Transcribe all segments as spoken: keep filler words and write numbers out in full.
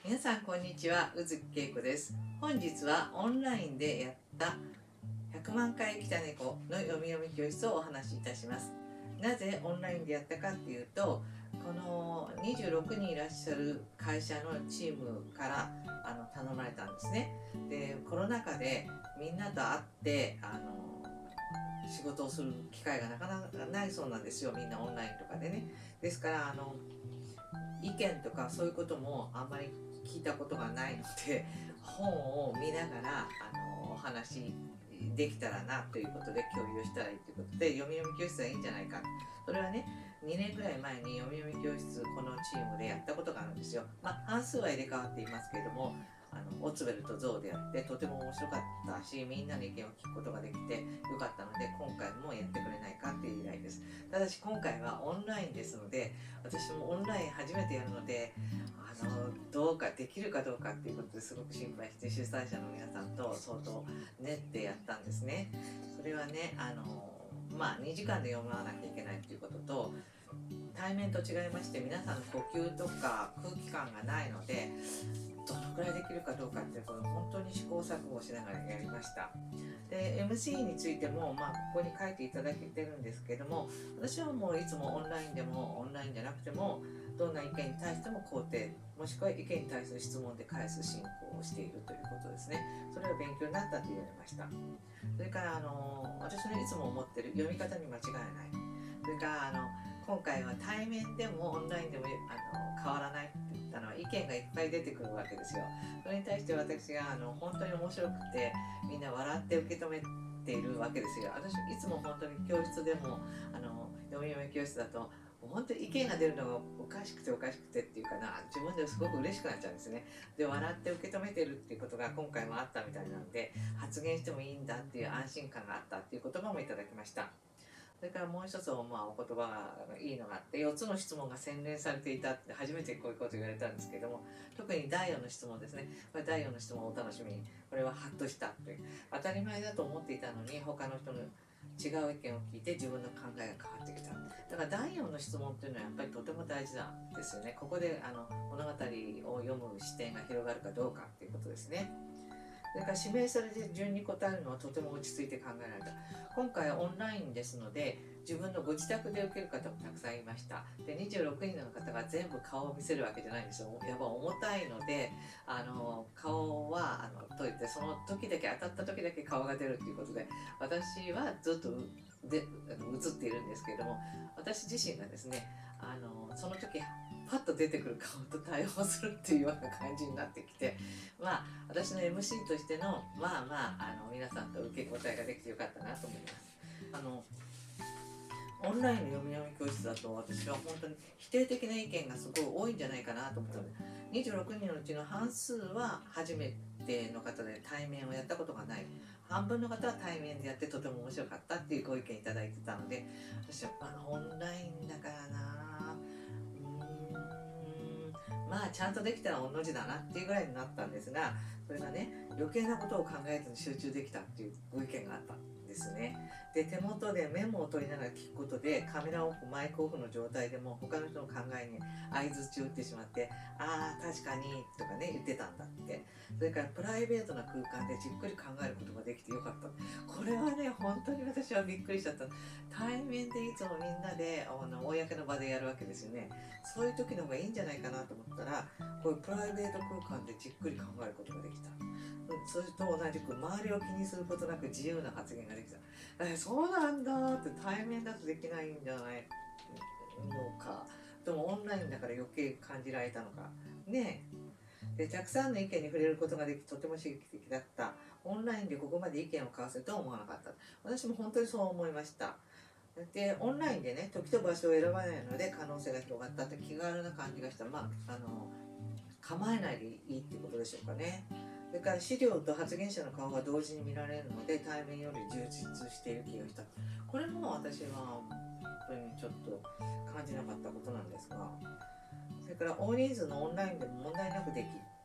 皆さんこんにちは、宇月恵子です。本日はオンラインでやったひゃくまんかい来た猫の読み読み教室をお話しいたします。なぜオンラインでやったかっていうと、このにじゅうろくにんいらっしゃる会社のチームからあの頼まれたんですね。で、コロナ禍でみんなと会ってあの仕事をする機会がなかなかないそうなんですよ、みんなオンラインとかでね。ですからあの意見とかそういうこともあんまり聞いたことがないので、本を見ながらあのお話できたらなということで共有したらいいということで、読み読み教室はいいんじゃないか。それはね、にねんぐらい前に読み読み教室このチームでやったことがあるんですよ。まあ半数は入れ替わっていますけれども、あのオツベルとゾウでやってとても面白かったし、みんなの意見を聞くことができてよかったので、今回もやってくれないかっていう依頼です。ただし今回はオンラインですので、私もオンライン初めてやるので、あのどうかできるかどうかっていうことですごく心配して、主催者の皆さんと相当練ってやったんですね。それはね、あのまあにじかんで読まなきゃいけないっていうことと、対面と違いまして皆さんの呼吸とか空気感がないので、どのくらいできるかどうかっていうことを本当に試行錯誤しながらやりました。で エムシー についても、まあ、ここに書いていただけてるんですけども、私はもういつもオンラインでもオンラインじゃなくてもどんな意見に対しても肯定、もしくは意見に対する質問で返す進行をしているということですね。それは勉強になったと言われました。それからあの私のいつも思ってる読み方に間違いない。それからあの今回は対面でもオンラインでもあの変わらないって言ったのは意見がいっぱい出てくるわけですよ。それに対して私があの本当に面白くてみんな笑って受け止めているわけですよ。私いつも本当に教室でもあの読み読み教室だと本当に意見が出るのがおかしくておかしくてっていうかな、自分ですごく嬉しくなっちゃうんですね。で笑って受け止めてるっていうことが今回もあったみたいなので、発言してもいいんだっていう安心感があったっていう言葉もいただきました。それからもう一つ、まあ、お言葉がいいのがあって、よっつの質問が洗練されていたって初めてこういうこと言われたんですけども、特にだいよんの質問ですね。これだいよんの質問をお楽しみに。これはハッとしたという、当たり前だと思っていたのに他の人の違う意見を聞いて自分の考えが変わってきた。だからだいよんの質問っていうのはやっぱりとても大事なんですよね。ここであの物語を読む視点が広がるかどうかっていうことですね。それから指名されて順に答えるのはとても落ち着いて考えられた。今回はオンラインですので、自分のご自宅で受ける方もたくさんいました。でにじゅうろくにんの方が全部顔を見せるわけじゃないんですよ。やっぱ重たいので、あの顔はあのといってその時だけ当たった時だけ顔が出るということで、私はずっとで映っているんですけれども、私自身がですね、あのその時パッと出てくる顔と対応するっていうような感じになってきて、まあ私の エムシー としてのまあまあ、あの皆さんと受け答えができてよかったなと思います。あのオンラインの読み読み教室だと私は本当に否定的な意見がすごい多いんじゃないかなと思ったので、にじゅうろくにんのうちの半数は初めての方で対面をやったことがない、半分の方は対面でやってとても面白かったっていうご意見いただいてたので、私は、まあ、オンラインだからな、うーんまあちゃんとできたら御の字だなっていうぐらいになったんですが、それがね余計なことを考えずに集中できたっていうご意見があったんですね。で手元でメモを取りながら聞くことでカメラオフマイクオフの状態でも他の人の考えに相づちを打ってしまって、ああ確かにとかね言ってたんだって。それからプライベートな空間でじっくり考えることができてよかった。これはね本当に私はびっくりしちゃった。対面でいつもみんなであの公の場でやるわけですよね。そういう時の方がいいんじゃないかなと思ったら、こういうプライベート空間でじっくり考えることができた。それと同じく周りを気にすることなく自由な発言ができた。えそうなんだって対面だとできないんじゃないのか。でもオンラインだから余計感じられたのかね。でたくさんの意見に触れることができとても刺激的だった。オンラインでここまで意見を交わせるとは思わなかった。私も本当にそう思いました。でオンラインでね時と場所を選ばないので可能性が広がったって気軽な感じがした。まああの構えないでいいってことでしょうかね。それから資料と発言者の顔が同時に見られるので対面より充実している気がした。これも私は本当にちょっと感じなかったことなんですが、それから大人数のオンラインでも問題なくでき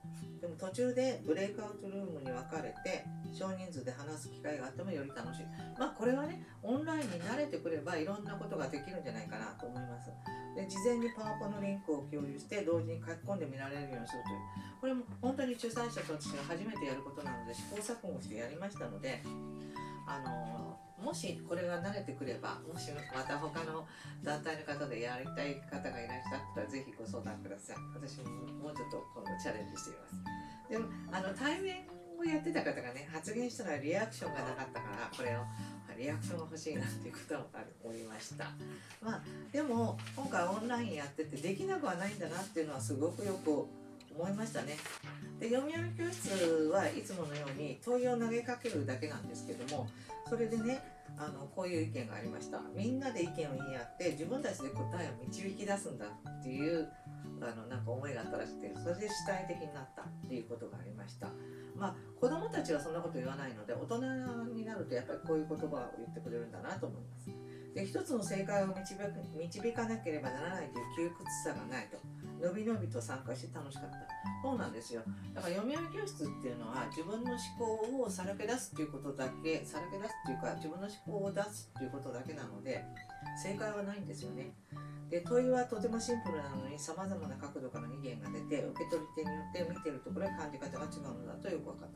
でも途中でブレイクアウトルームに分かれて少人数で話す機会があってもより楽しい。まあこれはね、オンラインに慣れてくればいろんなことができるんじゃないかなと思います。で事前にパワポのリンクを共有して同時に書き込んで見られるようにするという、これも本当に主催者と私が初めてやることなので試行錯誤してやりましたので、あのもしこれが慣れてくれば、もしまた他の団体の方でやりたい方がいらっしゃったらぜひご相談ください。私ももうちょっと今度チャレンジしています。でもあの対面をやってた方がね、発言したらリアクションがなかったから、これをリアクションが欲しいなっていうこともありました。まあでも今回オンラインやっててできなくはないんだなっていうのはすごくよく思いましたね。で読み読み教室はいつものように問いを投げかけるだけなんですけども、それでね、あのこういう意見がありました。みんなで意見を言い合って自分たちで答えを導き出すんだっていうあのなんか思いがあったらしくて、それで主体的になったっていうことがありました。まあ子どもたちはそんなこと言わないので、大人になるとやっぱりこういう言葉を言ってくれるんだなと思います。で一つの正解を導く導かなければならないという窮屈さがないと、のびのびと参加して楽しかった。そうなんですよ。だから読み読み教室っていうのは自分の思考をさらけ出すっていうことだけ、さらけ出すっていうか自分の思考を出すっていうことだけなので正解はないんですよね。で問いはとてもシンプルなのにさまざまな角度から意見が出て、受け取り手によって見てるところや感じ方が違うのだとよく分かった。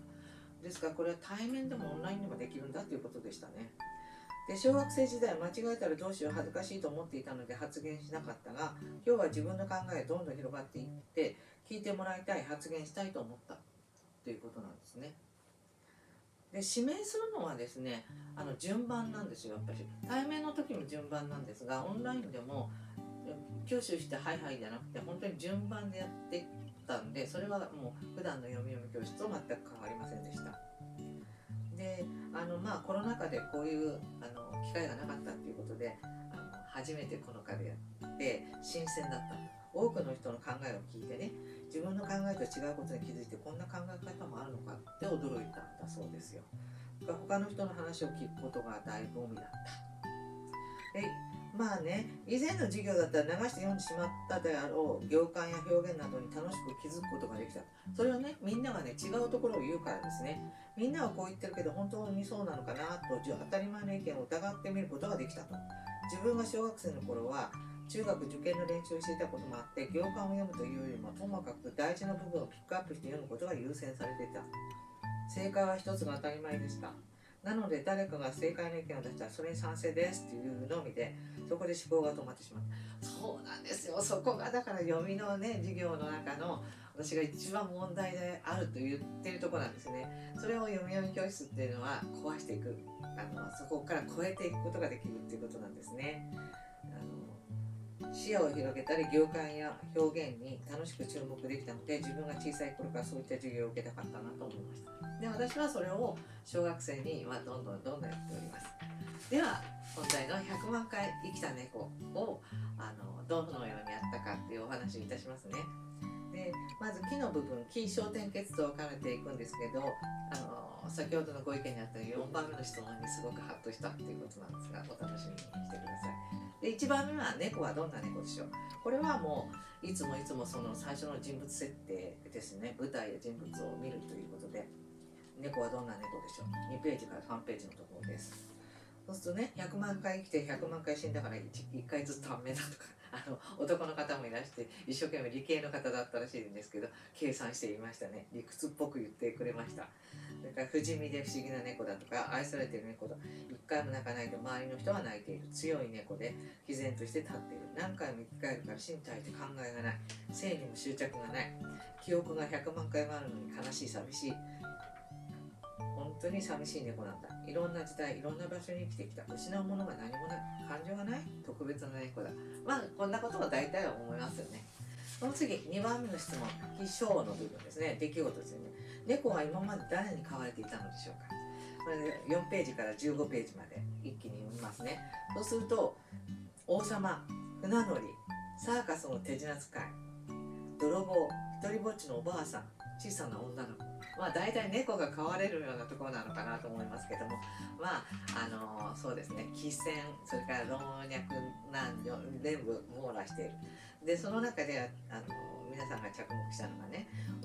ですからこれは対面でもオンラインでもできるんだということでしたね。で小学生時代間違えたらどうしよう恥ずかしいと思っていたので発言しなかったが、今日は自分の考えがどんどん広がっていって聞いてもらいたい、発言したいと思ったということなんですね。で指名するのはですね、あの順番なんですよ。やっぱり対面の時も順番なんですが、オンラインでも挙手してはいはいじゃなくて本当に順番でやってたんで、それはもう普段の読み読み教室と全く変わりませんでした。であのまあコロナ禍でこういうあの機会がなかったっていうことで、あの初めてこの課でやって新鮮だった。多くの人の考えを聞いてね、自分の考えと違うことに気づいて、こんな考え方もあるのかって驚いたんだそうですよ。他の人の話を聞くことが醍醐味だった。でまあね、以前の授業だったら流して読んでしまったであろう行間や表現などに楽しく気づくことができた。それはね、みんながね違うところを言うからですね。みんなはこう言ってるけど本当にそうなのかなと当たり前の意見を疑ってみることができたと。自分が小学生の頃は中学受験の練習をしていたこともあって、行間を読むというよりもともかく大事な部分をピックアップして読むことが優先されていた。正解は一つが当たり前でした。なので誰かが正解の意見を出したらそれに賛成ですっていうのみで、そこで思考が止まってしまった。そうなんですよ。そこがだから読みのね授業の中の私が一番問題であると言ってるところなんですね。それを読み読み教室っていうのは壊していく、あのそこから超えていくことができるっていうことなんですね。あの視野を広げたり行間や表現に楽しく注目できたので、自分が小さい頃からそういった授業を受けたかったなと思いました。で私はそれを小学生にはどんどんどんどんやっております。では本題のひゃくまんかい生きた猫をあのどのようにやったかっていうお話をいたしますね。でまず木の部分、木小点結と分かれていくんですけど、あの先ほどのご意見にあったよんばんめの質問にすごくハッとしたっていうことなんですが、お楽しみにしてください。でいちばんめは猫はどんな猫でしょう。これはもういつもいつもその最初の人物設定ですね。舞台や人物を見るということで、猫はどんな猫でしょう。にページからさんページのところです。そうするとね、ひゃくまんかい生きてひゃくまんかい死んだから い, いっかいずつ短命だとか、あの男の方もいらして一生懸命理系の方だったらしいんですけど、計算していましたね。理屈っぽく言ってくれました。それから不死身で不思議な猫だとか、愛されている猫だ、いっかいも泣かないと周りの人は泣いている、強い猫で毅然として立っている、何回も生き返るから身体で考えがない、性にも執着がない、記憶がひゃくまんかいもあるのに悲しい寂しい、本当に寂しい猫なんだ。いろんな時代いろんな場所に生きてきた。失うものが何もない、感情がない特別な猫だ。まあこんなことは大体は思いますよね。その次にばんめの質問、起承の部分ですね。出来事ですよね。猫は今まで誰に飼われていたのでしょうか。これでよんページからじゅうごページまで一気に読みますね。そうすると王様、船乗り、サーカスの手品使い、泥棒、一人ぼっちのおばあさん、小さな女の子、まあ大体猫が飼われるようなところなのかなと思いますけども、まああのー、そうですね、気仙、それから老若男女全部網羅している。でその中であのー、皆さんが着目したのがね、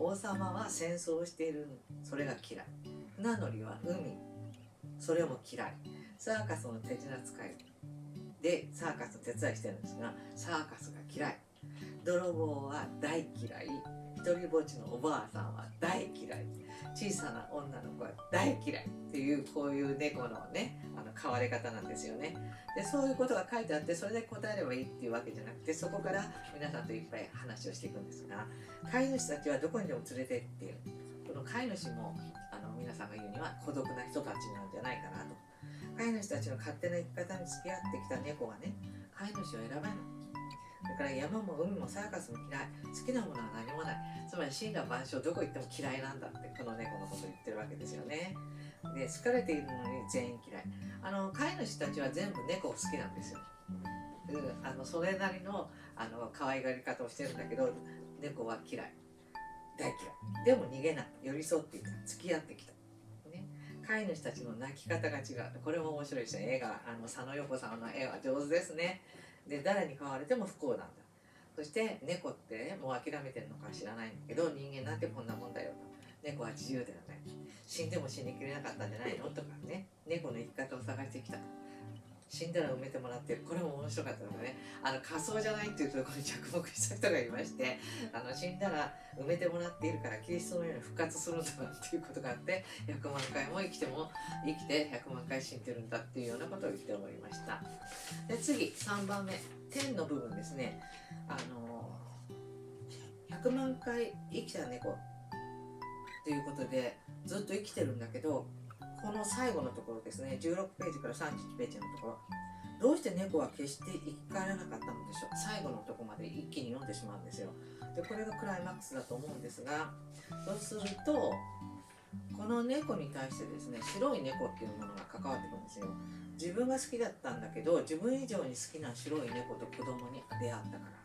王様は戦争をしている、それが嫌い。船乗りは海、それも嫌い。サーカスの手品使いでサーカスの手伝いしてるんですが、サーカスが嫌い。泥棒は大嫌い。一人ぼっちのおばあさんは大嫌い。小さな女の子は大嫌いっていう、こういう猫のね、あの飼われ方なんですよね。でそういうことが書いてあって、それで答えればいいっていうわけじゃなくて、そこから皆さんといっぱい話をしていくんですが、飼い主たちはどこにでも連れて行っている。この飼い主もあの皆さんが言うには孤独な人たちなんじゃないかなと。飼い主たちの勝手な生き方に付き合ってきた猫はね、飼い主を選べない。だから山も海もサーカスも嫌い。好きなものは何もない。つまり森羅万象、どこ行っても嫌いなんだって、この猫のことを言ってるわけですよね。で好かれているのに全員嫌い。あの飼い主たちは全部猫を好きなんですよ。であのそれなりのあの可愛がり方をしてるんだけど、猫は嫌い、大嫌い。でも逃げない、寄り添っていた、付き合ってきた、ね、飼い主たちの泣き方が違う。これも面白いですね。絵があの佐野陽子さんの絵は上手ですね。で誰に飼われても不幸なんだ。そして猫って、ね、もう諦めてるのか知らないんだけど、人間なんてこんなもんだよと。猫は自由だよね。死んでも死にきれなかったんじゃないのとかね。猫の生き方を探してきたと。死んだら埋めてもらってる。これも面白かったのがね、あの仮想じゃないっていうところに着目した人がいまして、あの死んだら埋めてもらっているからキリストのように復活するんだなっていうことがあって、ひゃくまんかいも生きても生きてひゃくまんかい死んでるんだっていうようなことを言って思いました。で次さんばんめ、天の部分ですね。あのひゃくまんかい生きた猫ということでずっと生きてるんだけど、この最後のところですね、じゅうろくページからさんじゅういちページのところ、どうして猫は決して生き返らなかったのでしょう。最後のところまで一気に読んでしまうんですよ。でこれがクライマックスだと思うんですが、そうするとこの猫に対してですね、白い猫っていうものが関わってくるんですよ。自分が好きだったんだけど、自分以上に好きな白い猫と子供に出会ったから。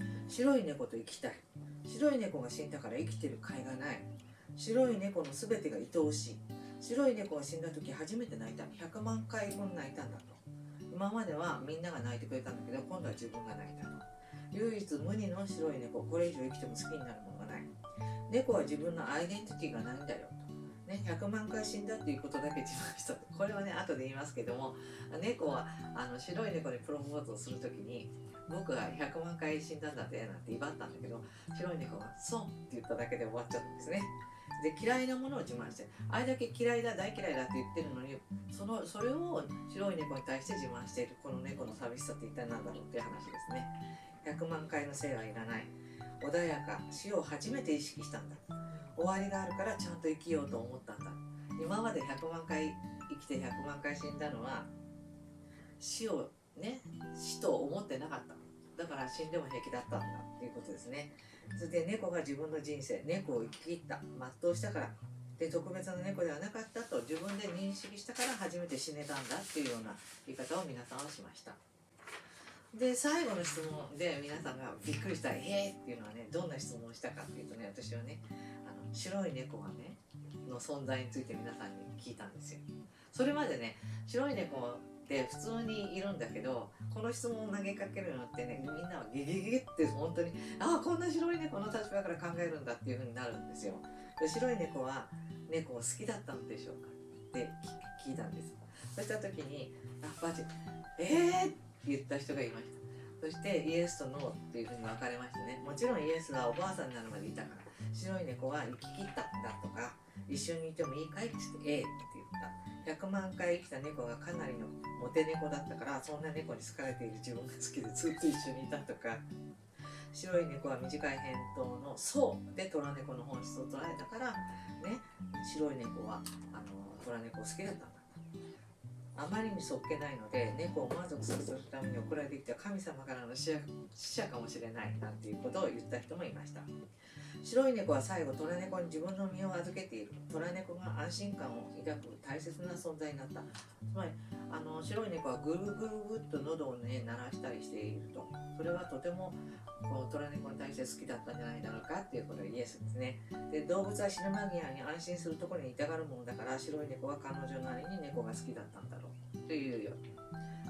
白い猫と生きたい。白い猫が死んだから生きてる甲斐がない。白い猫の全てが愛おしい。白い猫が死んだ時初めて泣いた。ひゃくまんかいぶん泣いたんだと。今まではみんなが泣いてくれたんだけど、今度は自分が泣いたと。唯一無二の白い猫、これ以上生きても好きになるものがない。猫は自分のアイデンティティがないんだよと。ね、ひゃくまんかい死んだっていうことだけ自慢したと。これはね後で言いますけども、猫はあの白い猫にプロポーズをするときに、僕はひゃくまんかい死んだんだぜなんて威張ったんだけど、白い猫はそうって言っただけで終わっちゃったんですね。で嫌いなものを自慢して、あれだけ嫌いだ大嫌いだって言ってるのに、そのそれを白い猫に対して自慢しているこの猫の寂しさって一体何だろうっていう話ですね。ひゃくまんかいの生はいらない。穏やか、死を初めて意識したんだ。終わりがあるからちゃんと生きようと思ったんだ。今までひゃくまんかい生きてひゃくまんかい死んだのは死をね、死と思ってなかった。だから死んでも平気だったんだっていうことですね。それで猫が自分の人生、猫を生き切った、全うしたから、で特別な猫ではなかったと自分で認識したから初めて死ねたんだっていうような言い方を皆さんはしました。で最後の質問で皆さんがびっくりした「へえ」っていうのはね、どんな質問をしたかっていうとね、私はね、あの白い猫がねの存在について皆さんに聞いたんですよ。それまでね、白い猫って普通にいるんだけど、この質問を投げかけるのってね、みんなはゲゲゲゲって本当に、ああこんな白い猫の立場から考えるんだっていう風になるんですよ。で白い猫は猫を好きだったのでしょうかって聞いたんです。そうした時にやっぱり「えー!」って言った人がいました。そしてイエスとノーっていう風に分かれましてね、もちろんイエスはおばあさんになるまでいたから、白い猫は生き切ったんだとか、一緒にいてもいいかいって言って「ええ」って言った。ひゃくまんかい生きた猫がかなりのモテ猫だったから、そんな猫に好かれている自分が好きでずっと一緒にいたとか、白い猫は短い返答のそうで虎猫の本質を捉えたからね、白い猫はあの虎猫を好きだったんだ。あまりにそっけないので猫を満足させるために送られてきた神様からの使者かもしれないなんていうことを言った人もいました。白い猫は最後、虎猫に自分の身を預けている。虎猫が安心感を抱く大切な存在になった。つまりあの白い猫はぐるぐるぐっと喉をね鳴らしたりしていると。それはとてもこう虎猫に対して好きだったんじゃないだろうかっていうことがイエスですね。で動物は死ぬ間際に安心するところにいたがるものだから、白い猫は彼女なりに猫が好きだったんだろうというよ。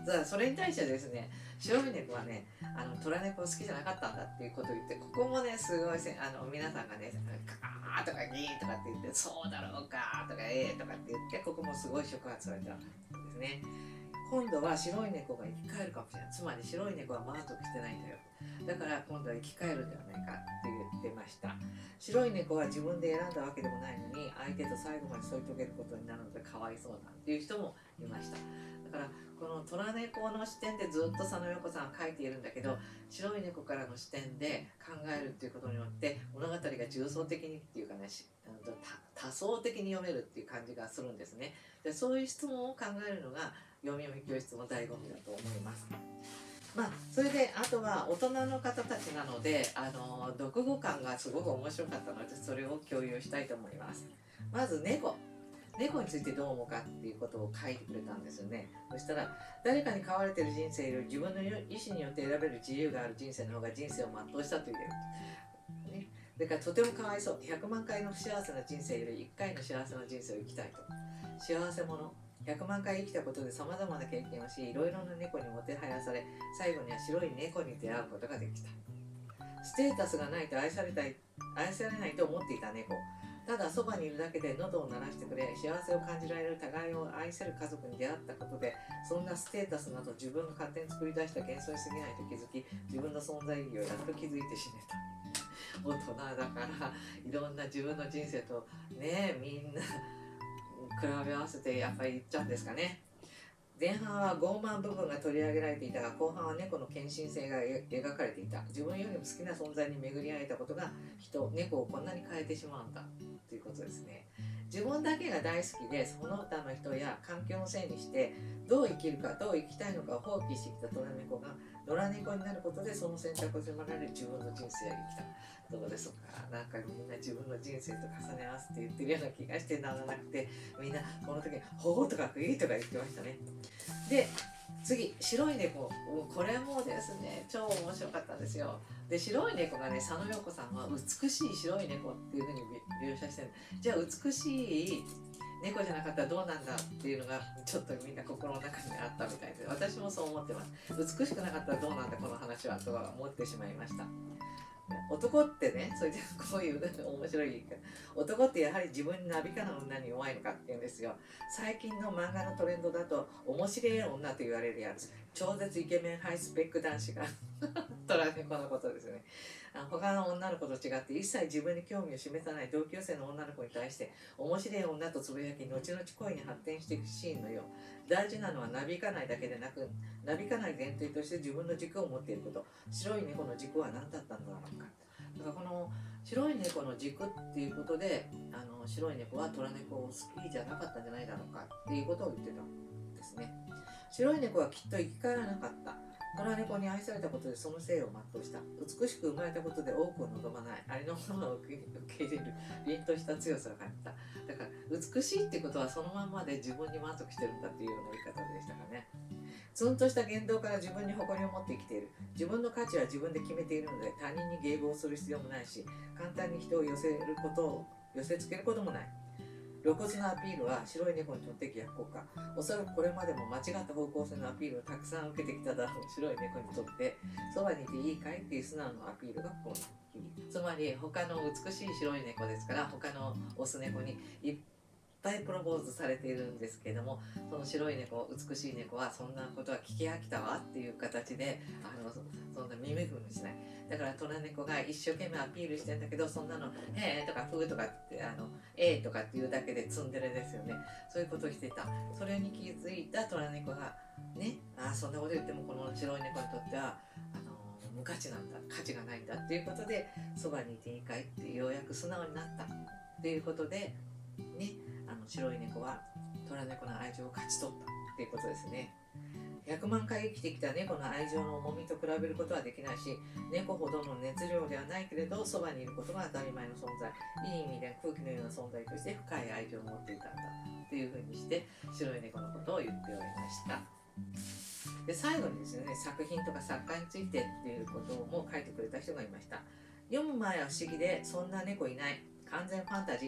だからそれに対してですね、白い猫はね、あの虎猫好きじゃなかったんだっていうことを言って、ここもねすごいせあの皆さんがねカーとかギーとかって言って、そうだろうかとかええとかって言って、ここもすごい触発されたんですね。今度は白い猫が生き返るかもしれない。つまり白い猫は満足してないんだよ。だから今度は生き返るんではないかって言ってました。白い猫は自分で選んだわけでもないのに、相手と最後まで添い遂げることになるのでかわいそうだっていう人もいました。だからこの虎猫の視点でずっと佐野陽子さんは書いているんだけど、白い猫からの視点で考えるっていうことによって物語が重層的にっていうかね、多層的に読めるっていう感じがするんですね。でそういう質問を考えるのが読み読み教室の醍醐味だと思います。まあ、それであとは大人の方たちなので、あの読後感がすごく面白かったので、それを共有したいと思います。まず猫猫についてどう思うかっていうことを書いてくれたんですよね。そしたら、誰かに飼われている人生より自分の意思によって選べる自由がある人生の方が人生を全うしたと言える、ね、だからとてもかわいそう。ひゃくまんかいの不幸せな人生よりいっかいの幸せな人生を生きたいと。幸せ者ひゃくまんかい生きたことでさまざまな経験をし、いろいろな猫にもてはやされ、最後には白い猫に出会うことができた。ステータスがないと愛されたい愛されないと思っていた猫。ただそばにいるだけで喉を鳴らしてくれ、幸せを感じられる互いを愛せる家族に出会ったことで、そんなステータスなど自分の勝手に作り出した幻想に過ぎないと気づき、自分の存在意義をやっと気づいて死ねた。大人だからいろんな自分の人生とね、みんな比べ合わせてやっぱり言っちゃうんですかね。前半は傲慢部分が取り上げられていたが、後半は猫の献身性が描かれていた。自分よりも好きな存在に巡り会えたことが人、猫をこんなに変えてしまうんだということですね。自分だけが大好きで、その他の人や環境のせいにしてどう生きるかどう生きたいのかを放棄してきた虎猫が野良猫になることで、その選択を迫られる自分の人生が生きた。どうですか。なんかみんな自分の人生と重ね合わせて言ってるような気がしてならなくて、みんなこの時「ほう」とか「いい」とか言ってましたね。で次、白い猫。これもですね超面白かったんですよ。で白い猫がね、佐野陽子さんは美しい白い猫っていうふうに描写してる。じゃあ美しい猫じゃなかったらどうなんだっていうのがちょっとみんな心の中にあったみたいで、私もそう思ってます。美しくなかったらどうなんだこの話はとは思ってしまいました。男ってね、それでこういう面白い言い方、男ってやはり自分になびかな女に弱いのかって言うんですよ。最近の漫画のトレンドだと面白い女と言われるやつ、超絶イケメンハイスペック男子が虎猫のことですね。他の女の子と違って一切自分に興味を示さない同級生の女の子に対して面白い女とつぶやき、後々恋に発展していくシーンのよう。大事なのはなびかないだけでなく、なびかない前提として自分の軸を持っていること。白い猫の軸は何だったんだろうか。だからこの白い猫の軸っていうことで、あの白い猫は虎猫を好きじゃなかったんじゃないだろうかっていうことを言ってたんですね。白い猫はきっと生き返らなかった。虎猫に愛されたことでその生を全うした。美しく生まれたことで多くを望まない、ありのままを受け入れる凛とした強さを感じた。だから美しいってことはそのまんまで自分に満足してるんだっていうような言い方でしたかね。ツンとした言動から自分に誇りを持って生きている。自分の価値は自分で決めているので、他人に迎合する必要もないし、簡単に人を寄せることを寄せつけることもない。露骨なアピールは白い猫にとって逆効果。おそらくこれまでも間違った方向性のアピールをたくさん受けてきただろう白い猫にとって、そばにいていいかいっていう素直なアピールが不幸に響く。つまり他の美しい白い猫ですから、他のオス猫にいっぱいプロポーズされているんですけれども、その白い猫、美しい猫はそんなことは聞き飽きたわっていう形で、あの そ, そんな耳踏みしない。だから虎猫が一生懸命アピールしてんだけど、そんなの「へえ」とか「ふう」とかってあの「えー」とかっていうだけでツンデレですよね。そういうことをしていた。それに気づいた虎猫がね、あそんなこと言ってもこの白い猫にとってはあの無価値なんだ、価値がないんだっていうことで、そばにいていいかいってようやく素直になったっていうことでね、あの白い猫は虎猫の愛情を勝ち取ったっていうことですね。ひゃくまんかい生きてきた猫の愛情の重みと比べることはできないし、猫ほどの熱量ではないけれどそばにいることが当たり前の存在、いい意味で空気のような存在として深い愛情を持っていたんだっていうふうにして白い猫のことを言っておりました。で最後にですね、作品とか作家についてっていうことも書いてくれた人がいました。読む前は不思議で、そんな猫いない、完全ファンタジー、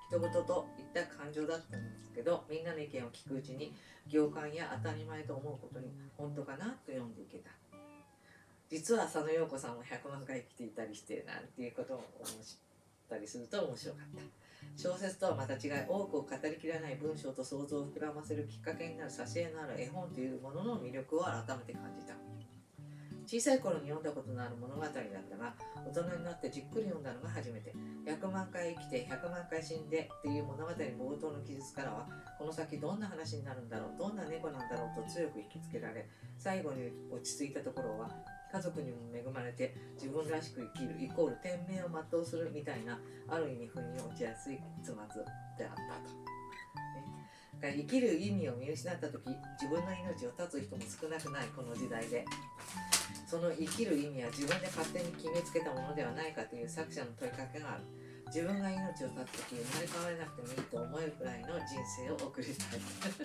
人事といった感情だったんですけど、みんなの意見を聞くうちに行間や当たり前と思うことに本当かなと読んでいけた。実は佐野陽子さんもひゃくまんかい来ていたりしてなんていうことを思ったりすると面白かった。小説とはまた違い、多くを語りきらない文章と想像を膨らませるきっかけになる挿絵のある絵本というものの魅力を改めて感じた。小さい頃に読んだことのある物語だったが、大人になってじっくり読んだのが初めて。ひゃくまんかい生きてひゃくまんかい死んでっていう物語冒頭の記述からは、この先どんな話になるんだろう、どんな猫なんだろうと強く引きつけられ、最後に落ち着いたところは、家族にも恵まれて自分らしく生きるイコール天命を全うするみたいな、ある意味腑に落ちやすい結末であったと。ね、生きる意味を見失った時、自分の命を絶つ人も少なくないこの時代で、その生きる意味は自分で勝手に決めつけたものではないかという作者の問いかけがある。自分が命を絶つ時、生まれ変われなくてもいいと思えるくらいの人生を送りたい。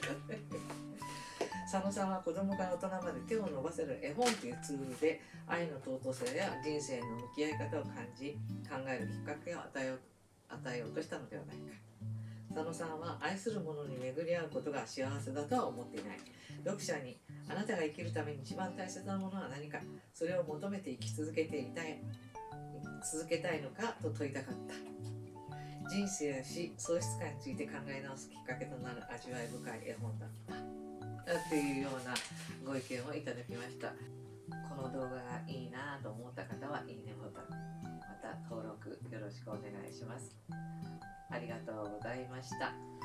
佐野さんは子供から大人まで手を伸ばせる絵本というツールで愛の尊さや人生の向き合い方を感じ、考えるきっかけを与えよう、与えようとしたのではないか。佐野さんは愛する者に巡り合うことが幸せだとは思っていない。読者にあなたが生きるために一番大切なものは何か、それを求めて生き続けていたい続けたいのかと問いたかった。人生や死、喪失感について考え直すきっかけとなる味わい深い絵本だったというようなご意見をいただきました。この動画がいいなと思った方はいいねボタン、また登録よろしくお願いします。ありがとうございました。